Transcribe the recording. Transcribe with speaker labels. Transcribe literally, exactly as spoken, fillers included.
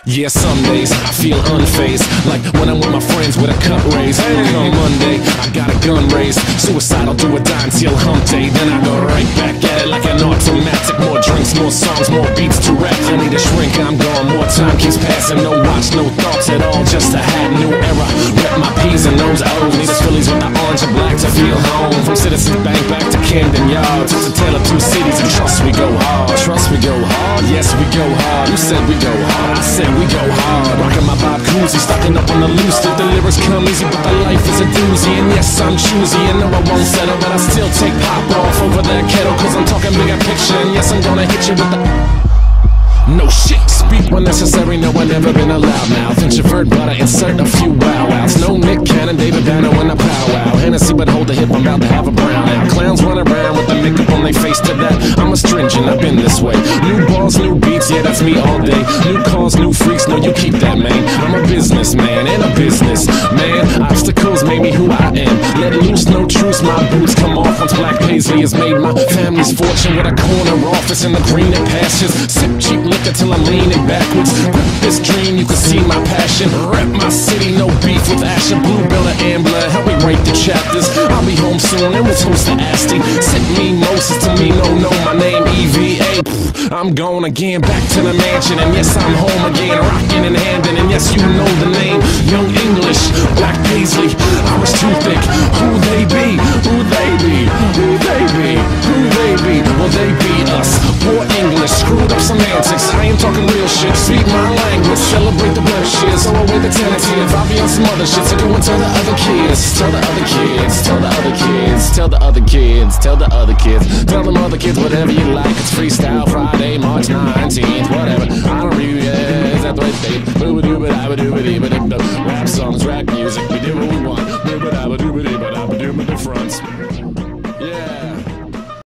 Speaker 1: Yeah, some days I feel unfazed, like when I'm with my friends with a cup raised. Hey, on Monday, I got a gun raised, suicidal, do a die until hump day. Then I go right back at it like an automatic. More drinks, more songs, more beats to rap. I need a shrink, I'm gone, more time keeps passing. No watch, no thoughts at all, just a hat, new era. Rep my P's and those O's, need a Phillies with the orange and black to feel home. From Citizens Bank back to Camden Yards, it's a tale of two cities, and trust we go hard. Trust we go hard, yes we go hard. You said we go hard, I said we go hard. Rockin' my Bob Cousy, stocking up on the loose. If the lyrics come easy, but the life is a doozy. And yes, I'm choosy, and no, I won't settle, but I still take pop off over that kettle, cause I'm talking bigger picture. And yes, I'm gonna hit you with the no shit. Speak when necessary, no, I've never been a loudmouth. Introvert, but I insert a few wow-wows. No Nick Cannon, David Banner when I powwow. Hennessy, but hold the hip, I'm about to have a brown out. Clowns run around with the makeup on their face to that. I'm astringent, I've been this way. New balls, new beats, yeah, that's me all day. New cars, new freaks, no, you keep that, man. I'm a businessman and a business man. Obstacles made me who I am. Let loose, no truce, my boots come off once Black Paisley has made my family's fortune with a corner office in the greener pastures. Sip cheap liquor till I'm leaning backwards. Grip this dream, you can see my passion. Rep my city, no beef with Asher. Blue Bell or Ambler, help me write the chapters. I'll be home soon and we'll toast to Asti. Sent me Moses to me, no, no, my name E V A. Pff, I'm gone again, back to the mansion. And yes, I'm home again, rocking and handing. And yes, you know the name, Young English, Black Paisley, Irish too thick. Who they be? Who they be? Who they be? Who they be? Well, they be us. Poor English, screwed up semantics. I ain't talking real shit, speak my language. Celebrate the bloodshed, so away the tentative. I'll be on some other shit, so go and tell the other kids. Tell the other kids, tell the other kids. Tell the other kids, tell the other kids. Tell them other kids whatever you like. It's Freestyle Friday, March nineteenth, whatever. I don't really, yeah, is that the way they do? Rap songs, rap music, we do what we want. Do but I do but I do but the front. Yeah.